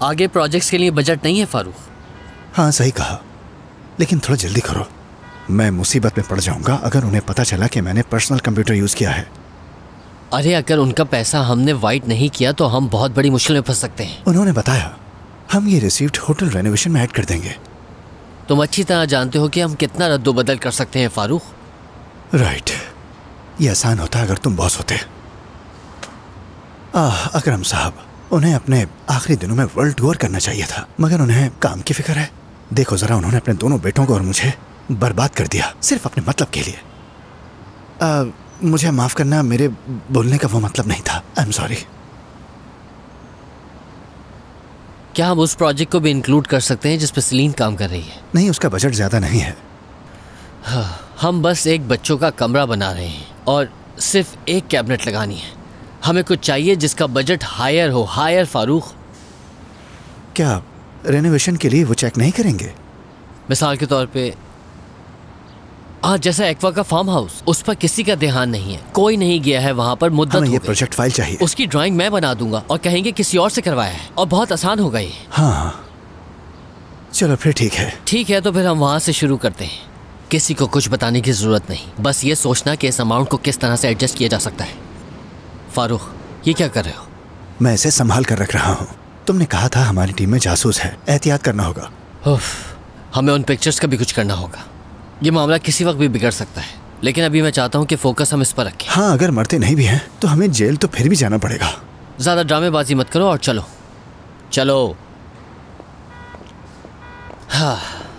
आगे प्रोजेक्ट्स के लिए बजट नहीं है फारूक। हाँ सही कहा, लेकिन थोड़ा जल्दी करो। मैं मुसीबत में पड़ जाऊंगा अगर उन्हें पता चला कि मैंने पर्सनल कंप्यूटर यूज किया है। अरे अगर उनका पैसा हमने वाइट नहीं किया तो हम बहुत बड़ी मुश्किल में फंस सकते हैं। उन्होंने बताया हम ये रिसीव्ड होटल रेनोवेशन में ऐड कर देंगे। तुम अच्छी तरह जानते हो कि हम कितना रद्दोबदल कर सकते हैं फारूक। राइट, ये आसान होता अगर तुम बॉस होते। अकरम साहब, उन्हें अपने आखिरी दिनों में वर्ल्ड टूर करना चाहिए था, मगर उन्हें काम की फिक्र है। देखो जरा, उन्होंने अपने दोनों बेटों को और मुझे बर्बाद कर दिया सिर्फ अपने मतलब के लिए। मुझे माफ करना, मेरे बोलने का वो मतलब नहीं था। I am sorry. क्या हम उस प्रोजेक्ट को भी इंक्लूड कर सकते हैं जिस पर सलीन काम कर रही है? नहीं, उसका बजट ज्यादा नहीं है। हम बस एक बच्चों का कमरा बना रहे हैं और सिर्फ एक कैबिनेट लगानी है। हमें कुछ चाहिए जिसका बजट हायर हो। हायर फारूक। क्या रेनोवेशन के लिए वो चेक नहीं करेंगे? मिसाल के तौर पे जैसा एक्वा का फार्म हाउस, उस पर किसी का ध्यान नहीं है, कोई नहीं गया है वहां पर मुद्दत हो गई। ये प्रोजेक्ट फाइल चाहिए। उसकी ड्राइंग मैं बना दूंगा और कहेंगे किसी और से करवाया है, और बहुत आसान होगा ये। हाँ चलो फिर ठीक है। ठीक है, तो फिर हम वहां से शुरू करते हैं। किसी को कुछ बताने की जरूरत नहीं, बस ये सोचना कि इस अमाउंट को किस तरह से एडजस्ट किया जा सकता है। फारूक, ये क्या कर रहे हो? मैं इसे संभाल कर रख रहा हूँ। तुमने कहा था हमारी टीम में जासूस है, एहतियात करना होगा। हमें उन पिक्चर्स का भी कुछ करना होगा। ये मामला किसी वक्त भी बिगड़ सकता है, लेकिन अभी मैं चाहता हूँ कि फोकस हम इस पर रखें। हाँ, अगर मरते नहीं भी हैं तो हमें जेल तो फिर भी जाना पड़ेगा। ज्यादा ड्रामेबाजी मत करो और चलो चलो। हाँ,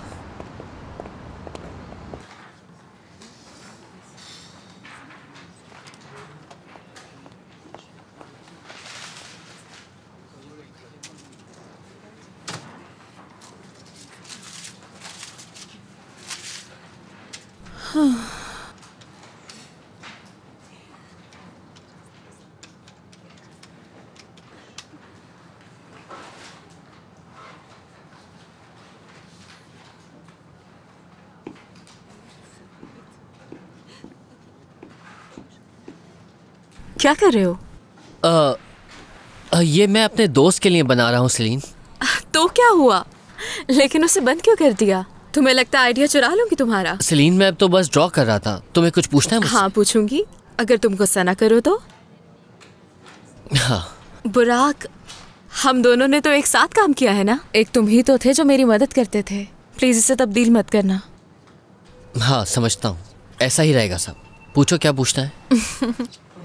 क्या कर रहे हो? ये मैं अपने दोस्त के लिए बना रहा हूँ सलीन। तो क्या हुआ, लेकिन उसे बंद क्यों कर दिया? तुम्हें लगता है आइडिया चुरा लूंगी तुम्हारा? सलीन, मैं अब तो बस ड्रॉ कर रहा था। तुम्हें कुछ पूछना है मुझसे? हाँ पूछूंगी, अगर तुम गुस्सा ना करो तो। हाँ। बुराक, हम दोनों ने तो एक साथ काम किया है ना? एक तुम ही तो थे जो मेरी मदद करते थे। प्लीज इसे तब्दील मत करना। हाँ समझता हूँ, ऐसा ही रहेगा सब। पूछो क्या पूछना है।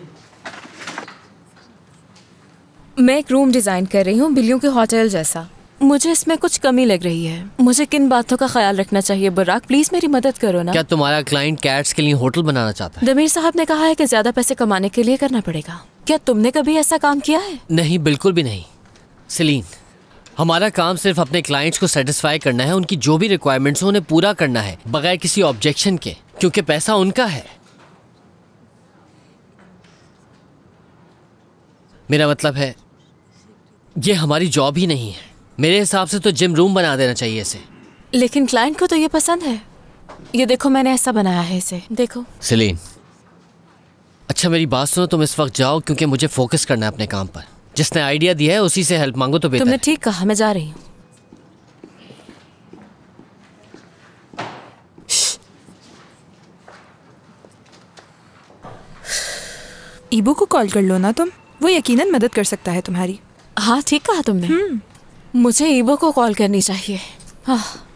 मैं एक रूम डिजाइन कर रही हूँ, बिल्लियों के होटल जैसा। मुझे इसमें कुछ कमी लग रही है। मुझे किन बातों का ख्याल रखना चाहिए? बुराक प्लीज मेरी मदद करो ना। क्या तुम्हारा क्लाइंट कैट्स के लिए होटल बनाना चाहता है? दमीर साहब ने कहा है कि ज्यादा पैसे कमाने के लिए करना पड़ेगा। क्या तुमने कभी ऐसा काम किया है? नहीं, बिल्कुल भी नहीं सलीन। हमारा काम सिर्फ अपने क्लाइंट्स को सेटिस्फाई करना है। उनकी जो भी रिक्वायरमेंट्स हो उन्हें पूरा करना है बगैर किसी ऑब्जेक्शन के, क्योंकि पैसा उनका है। मेरा मतलब है ये हमारी जॉब ही नहीं है। मेरे हिसाब से तो जिम रूम बना देना चाहिए इसे। लेकिन क्लाइंट को तो ये पसंद है। ये देखो, मैंने ऐसा बनाया है इसे, देखो। सलीन, अच्छा मेरी बात सुनो, तुम इस वक्त जाओ क्योंकि मुझे फोकस करना है अपने काम पर। जिसने आइडिया दिया है उसी से हेल्प मांगो तो बेहतर। तुमने ठीक कहा, मैं जा रही हूँ। ईबो को कॉल कर लो ना तुम, वो यकीनन मदद कर सकता है तुम्हारी। हाँ ठीक कहा तुमने। मुझे ईबो को कॉल करनी चाहिए। हाँ